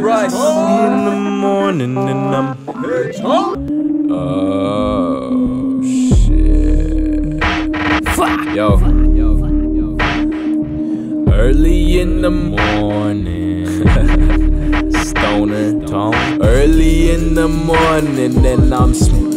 right. In the morning and I'm oh shit. Yo. Early in the morning. Stoner tone. Early in the morning and I'm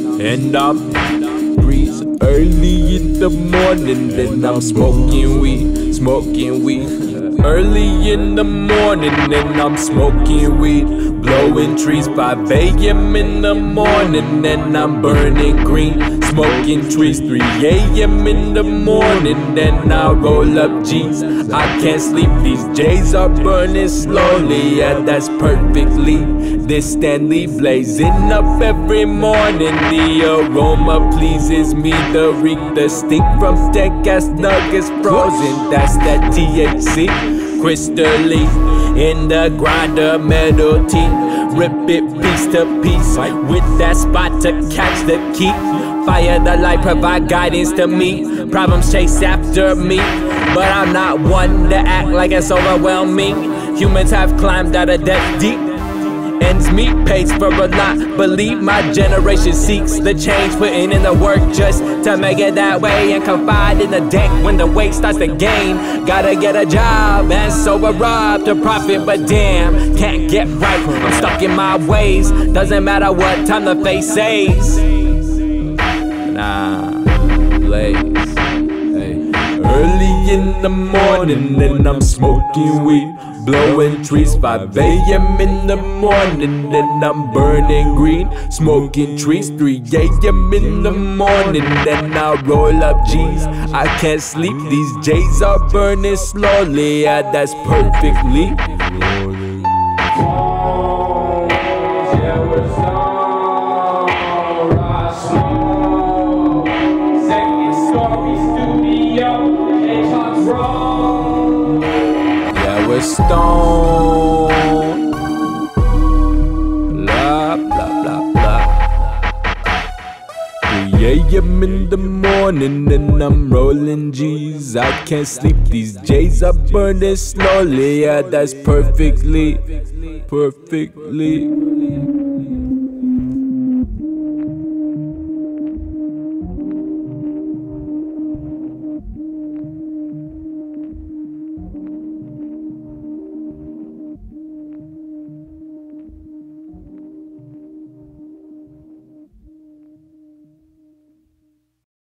breeze. Early in the morning then I'm smoking weed. Early in the morning and I'm smoking weed. Blowing trees 5 AM in the morning and I'm burning green. Smoking trees 3 AM in the morning, then I roll up G's. I can't sleep, these J's are burning slowly, yeah, that's perfectly. This Stanley blazing up every morning. The aroma pleases me, the reek, the stink from dead gas nuggets frozen. That's that THC, crystalline in the grinder, metal teeth. Rip it piece to piece with that spot to catch the key. Fire the light, provide guidance to me. Problems chase after me, but I'm not one to act like it's overwhelming. Humans have climbed out of death deep. Ends meet pays for a lot. Believe my generation seeks the change, putting in the work just to make it that way, and confide in the deck when the weight starts to gain. Gotta get a job and sober up to profit, but damn, can't get right. I'm stuck in my ways. Doesn't matter what time the face says. Nah, blaze. Hey. Early in the morning and I'm smoking weed. Blowing trees 5 AM in the morning, then I'm burning green. Smoking trees 3 AM in the morning, then I roll up G's. I can't sleep, these J's are burning slowly, yeah, that's perfectly. We're stoned. Blah, blah, blah, blah. 3 AM in the morning and I'm rolling G's. I can't sleep, these J's are burning slowly, yeah, that's perfectly.